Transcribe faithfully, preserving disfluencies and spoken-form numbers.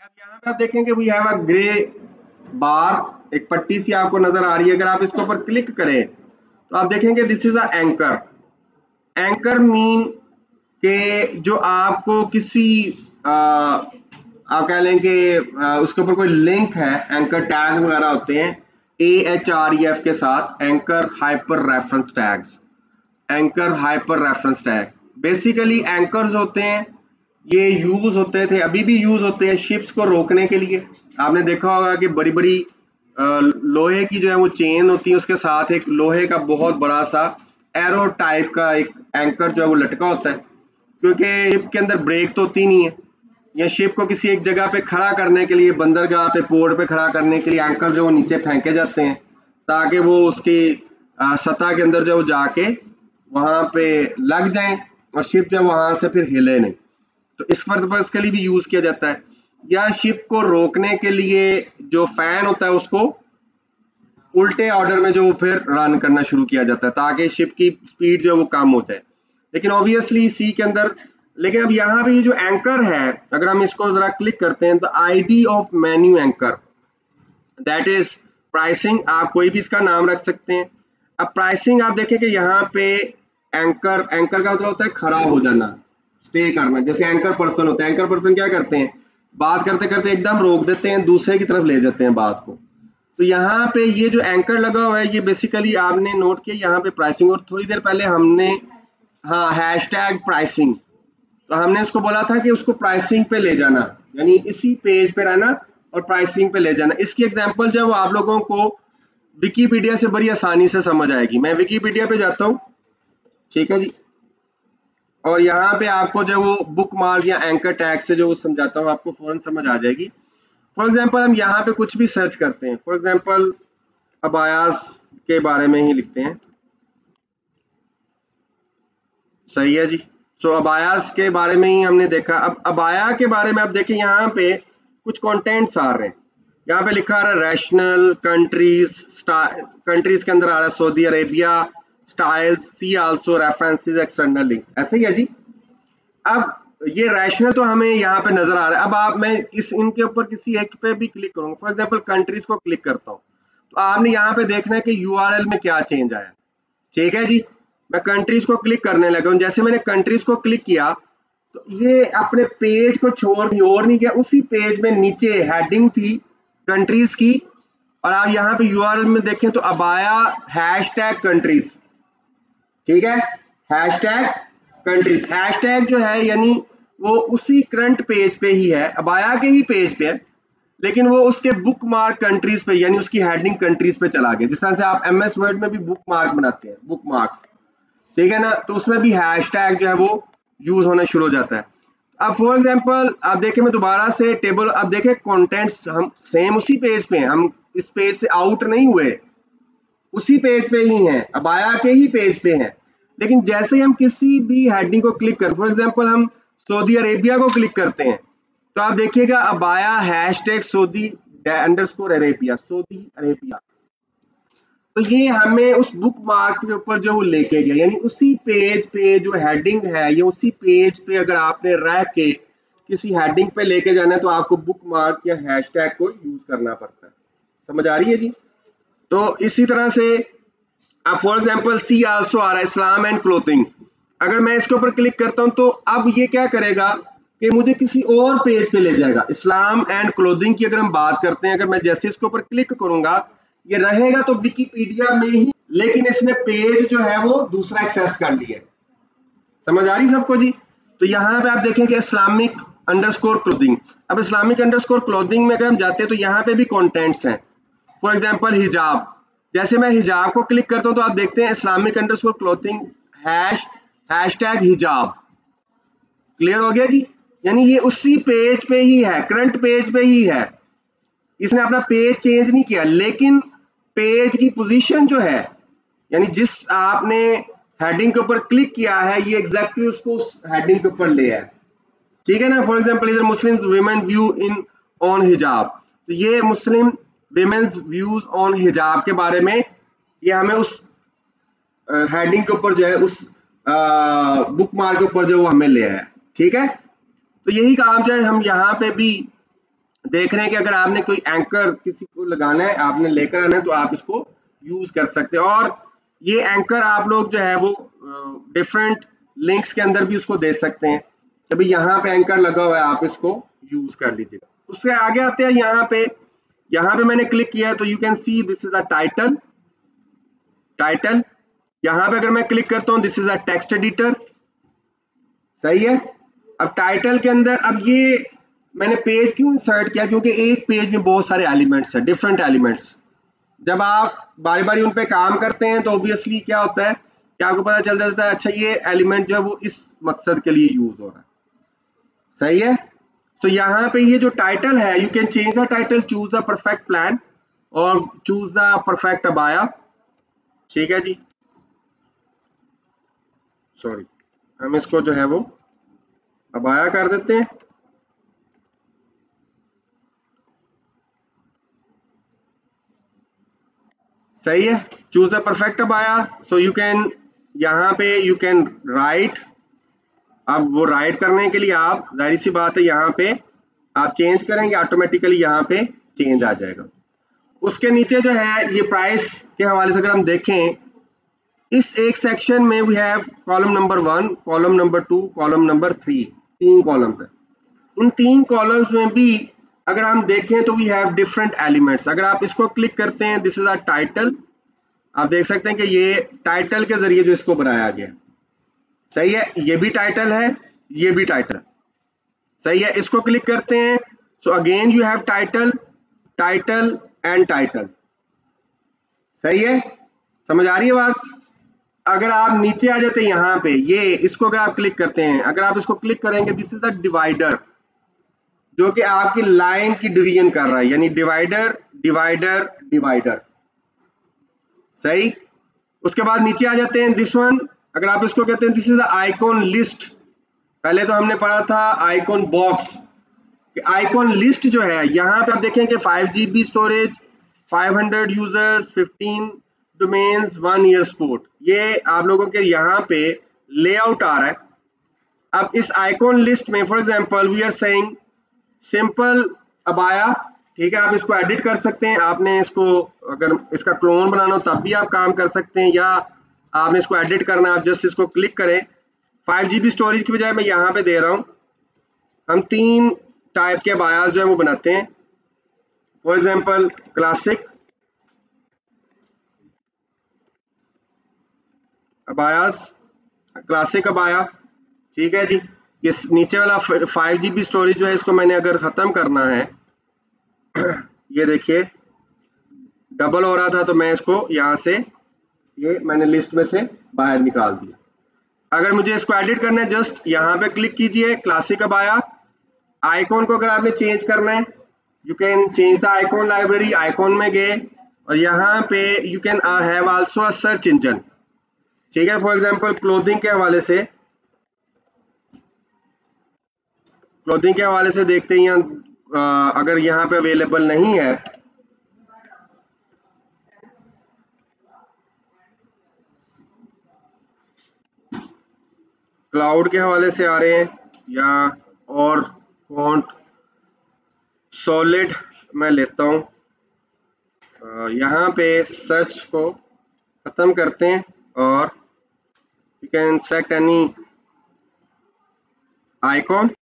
अब यहाँ पे आप देखेंगे we have a grey bar, एक पट्टी सी आपको नजर आ रही है। अगर आप इसके ऊपर क्लिक करें तो आप देखेंगे this is a anchor. Anchor mean के जो आपको किसी आ, आप कह लें कि उसके ऊपर कोई लिंक है, एंकर टैग वगैरह होते हैं A H R E F के साथ, anchor hyper reference tags. Anchor hyper reference tag basically anchors होते हैं, ये यूज होते थे, अभी भी यूज होते हैं शिप्स को रोकने के लिए। आपने देखा होगा कि बड़ी बड़ी लोहे की जो है वो चेन होती है, उसके साथ एक लोहे का बहुत बड़ा सा एरो टाइप का एक एंकर जो है वो लटका होता है, क्योंकि शिप के अंदर ब्रेक तो होती नहीं है, या शिप को किसी एक जगह पे खड़ा करने के लिए, बंदरगाह पे, पोर्ट पे खड़ा करने के लिए एंकर जो वो नीचे फेंके जाते हैं ताकि वो उसकी सतह के अंदर जो जाके वहां पे लग जाए और शिप जो वहां से फिर हिले नहीं। तो इस पर्पज के लिए भी यूज किया जाता है। या शिप को रोकने के लिए जो फैन होता है उसको उल्टे ऑर्डर में जो फिर रन करना शुरू किया जाता है ताकि शिप की स्पीड जो है वो कम हो जाए। लेकिन ऑब्वियसली सी के अंदर, लेकिन अब यहाँ पे ये जो एंकर है, अगर हम इसको जरा क्लिक करते हैं, the ID of menu anchor that is pricing, आप कोई भी इसका नाम रख सकते हैं। अब प्राइसिंग आप देखें कि यहाँ पे एंकर, एंकर का मतलब होता है खड़ा हो जाना, स्टे करना। जैसे एंकर पर्सन होता है, एंकर पर्सन क्या करते हैं, बात करते करते एकदम रोक देते हैं, दूसरे की तरफ ले जाते हैं बात को। तो यहाँ पे ये जो एंकर लगा हुआ है ये बेसिकली आपने नोट किया यहाँ पे प्राइसिंग। और थोड़ी देर पहले हमने हाँ हैश टैग प्राइसिंग, तो हमने उसको बोला था कि उसको प्राइसिंग पे ले जाना, यानी इसी पेज पे रहना और प्राइसिंग पे ले जाना। इसकी एग्जांपल जो है वो आप लोगों को विकीपीडिया से बड़ी आसानी से समझ आएगी। मैं विकीपीडिया पे जाता हूँ, ठीक है जी, और यहाँ पे आपको जो वो बुक मार्क या एंकर टैग से जो समझाता हूँ आपको फौरन समझ आ जाएगी। फॉर एग्जांपल हम यहाँ पे कुछ भी सर्च करते हैं, फॉर एग्जांपल अबायास के बारे में ही लिखते हैं, सही है जी। सो so, अबायास के बारे में ही हमने देखा। अब अबाया के बारे में आप देखें यहाँ पे कुछ कंटेंट्स आ रहे हैं, यहाँ पे लिखा आ रहा है रैशनल कंट्रीज, कंट्रीज के अंदर आ रहा है Saudi Arabia, style, see also references, external links, ऐसे ही है जी। अब ये रैशनल तो हमें यहाँ पे नजर आ रहा है। अब आप, मैं इस इनके ऊपर किसी एक पे भी क्लिक करूंगा, फॉर एग्जांपल कंट्रीज को क्लिक करता हूँ, तो आपने यहाँ पे देखना है कि यूआरएल में क्या चेंज आया, ठीक है जी। मैं कंट्रीज को क्लिक करने लगा हूं, जैसे मैंने कंट्रीज को क्लिक किया तो ये अपने पेज को छोड़ और नहीं गया, उसी पेज में नीचे हेडिंग थी कंट्रीज की, और आप यहाँ पे यूआरएल में देखें तो अबाया हैशटैग कंट्रीज, ठीक है, हैशटैग कंट्रीज। हैशटैग जो है यानी वो उसी करंट पेज पे ही है, अबाया के ही पेज पे है, लेकिन वो उसके बुक मार्क कंट्रीज पे, यानी उसकी हेडिंग कंट्रीज पे चला गया। जिस तरह से आप एमएस वर्ड में भी बुक मार्क बनाते हैं, बुक मार्क्स, ठीक है ना, तो उसमें भी हैशटैग जो है वो यूज होना शुरू हो जाता है। अब फॉर एग्जांपल आप देखें, मैं दोबारा से टेबल, अब देखें कंटेंट्स हम सेम उसी पेज पे हैं, हम इस पेज से आउट नहीं हुए, उसी पेज पे ही हैं, अबाया के ही पेज पे हैं। लेकिन जैसे हम किसी भी हेडिंग को क्लिक कर, फॉर एग्जांपल हम सऊदी अरेबिया को क्लिक करते हैं, तो आप देखिएगा अबाया hashtag Saudi underscore Arabia, Saudi Arabia, तो ये हमें उस बुक मार्क के ऊपर जो वो लेके गया, यानी उसी पेज पे जो हेडिंग है, ये उसी पेज पे अगर आपने रह के किसी हेडिंग पे लेके जाना है तो आपको बुक मार्क या हैशटैग को यूज करना पड़ता है। समझ आ रही है जी। तो इसी तरह से अब फॉर एग्जांपल सी आल्सो आ रहा है इस्लाम एंड क्लोथिंग, अगर मैं इसके ऊपर क्लिक करता हूं तो अब ये क्या करेगा कि मुझे किसी और पेज पे ले जाएगा। इस्लाम एंड क्लोथिंग की अगर हम बात करते हैं, अगर मैं जैसे इसके ऊपर क्लिक करूंगा ये रहेगा तो विकिपीडिया में ही, लेकिन इसने पेज जो है वो दूसरा एक्सेस कर लिया। समझ आ रही सबको जी। तो यहाँ पे आप देखेंगे इस्लामिक अंडरस्कोर क्लोथिंग, अब इस्लामिक अंडरस्कोर क्लोथिंग में अगर हम जाते हैं तो यहाँ पे भी कंटेंट्स हैं। फॉर एग्जांपल हिजाब, जैसे मैं हिजाब को क्लिक करता हूँ तो आप देखते हैं Islamic underscore clothing hash hashtag हिजाब, क्लियर हो गया जी। यानी ये उसी पेज पे ही है, करंट पेज पे ही है, इसने अपना पेज चेंज नहीं किया, लेकिन पेज की पोजीशन जो है, यानी जिस आपने हेडिंग के ऊपर क्लिक किया है ये एग्जैक्टली उसको उस हेडिंग के ऊपर ले है, ठीक है ना। फॉर एग्जांपल इधर Muslim women view in on हिजाब, तो ये मुस्लिम विमेन्स व्यूज ऑन हिजाब के बारे में ये हमें उस हेडिंग के ऊपर जो है उस बुक मार्क के ऊपर जो वो हमें ले है, ठीक है। तो यही काम जो है हम यहाँ पे भी देख रहे हैं कि अगर आपने कोई एंकर किसी को लगाना है, आपने लेकर आना है, तो आप इसको यूज कर सकते हैं। और ये एंकर आप लोग जो है वो डिफरेंट लिंक्स के अंदर भी उसको दे सकते हैं। अभी यहाँ पे एंकर लगा हुआ है, आप इसको यूज कर लीजिएगा। उससे आगे आते हैं, यहाँ पे यहाँ पे मैंने क्लिक किया है तो you can see this is a title. Title यहाँ पे अगर मैं क्लिक करता हूँ, this is a text editor. सही है। अब टाइटल के अंदर, अब ये मैंने पेज क्यों इंसर्ट किया, क्योंकि एक पेज में बहुत सारे एलिमेंट्स हैं, डिफरेंट एलिमेंट्स। जब आप बारी बारी उन पे काम करते हैं तो ऑब्वियसली क्या होता है कि आपको पता चल जाता है, अच्छा ये एलिमेंट जो है वो इस मकसद के लिए यूज हो रहा है। सही है। तो यहाँ पे ये जो टाइटल है, you can change the title, choose the perfect plan और चूज द परफेक्ट अबाया। ठीक है जी, सॉरी, हम इसको जो है वो अबाया कर देते हैं। सही है। चूज द परफेक्ट अबाया, सो यू कैन, यहाँ पे यू कैन राइट। अब वो राइट करने के लिए आप, जाहिर सी बात है, यहाँ पे आप चेंज करेंगे, ऑटोमेटिकली यहाँ पे चेंज आ जाएगा। उसके नीचे जो है ये प्राइस के हवाले से अगर हम देखें, इस एक सेक्शन में we have column number one, column number two, column number three, तीन कॉलम्स है। इन तीन कॉलम्स में भी अगर हम देखें तो वी हैव डिफरेंट एलिमेंट्स। अगर आप इसको क्लिक करते हैं, दिस इज अ टाइटल, आप देख सकते हैं कि ये टाइटल के जरिए जो इसको बनाया गया। सही है। ये भी टाइटल है, ये भी टाइटल। सही है। इसको क्लिक करते हैं, so again you have title, title and title. सही है। समझ आ रही है बात। अगर आप नीचे आ जाते हैं यहाँ पे, ये इसको अगर आप क्लिक करते हैं, अगर आप इसको क्लिक करेंगे, दिस इज द डिवाइडर, जो कि आपकी लाइन की डिवीजन कर रहा है, यानी डिवाइडर डिवाइडर डिवाइडर। सही। उसके बाद नीचे आ जाते हैं, दिस वन, अगर आप इसको कहते हैं, this is the icon list. पहले तो हमने पढ़ा था आइकॉन बॉक्स। आइकॉन लिस्ट जो है, यहाँ पे आप देखें कि five G B storage, five hundred users, fifteen domains, one year support, ये आप लोगों के यहाँ पे लेआउट आ रहा है। अब इस आइकॉन लिस्ट में for example we are saying simple अबाया। ठीक है, आप इसको एडिट कर सकते हैं। आपने इसको, अगर इसका क्लोन बनाना हो तब भी आप काम कर सकते हैं, या आपने इसको एडिट करना है, आप जस्ट इसको क्लिक करें। फाइव जी बी स्टोरेज की बजाय मैं यहाँ पे दे रहा हूँ। हम तीन टाइप के अबायास जो है वो बनाते हैं। फॉर एग्जांपल क्लासिक अबायास, क्लासिक अबाया। ठीक है जी। ये नीचे वाला फाइव जी बी स्टोरेज जो है, इसको मैंने अगर खत्म करना है, ये देखिए डबल हो रहा था, तो मैं इसको यहाँ से, ये मैंने लिस्ट में से बाहर निकाल दिया। अगर मुझे इसको एडिट करना है, जस्ट यहाँ पे क्लिक कीजिए, क्लासिक अबाया। आइकॉन को अगर आपने चेंज करना है, you can change the icon library. Icon में गए और यहाँ पे you can have also a search engine. ठीक है। फॉर एग्जांपल क्लोथिंग के हवाले से, क्लोथिंग के हवाले से देखते हैं, यहाँ अगर यहाँ पे अवेलेबल नहीं है, क्लाउड के हवाले से आ रहे हैं, या और फॉन्ट सॉलिड मैं लेता हूँ। यहाँ पे सर्च को खत्म करते हैं और you can select any icon.